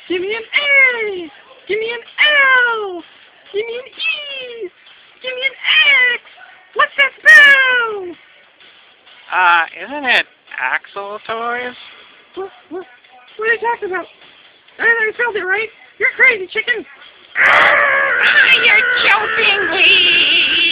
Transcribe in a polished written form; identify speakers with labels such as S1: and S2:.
S1: Give me an A. Give me an L. Give me an E. Give me an X. What's that spell?
S2: Isn't it Axel Toys?
S1: What are you talking about? I spelled it right. You're crazy, chicken.
S3: You're joking me.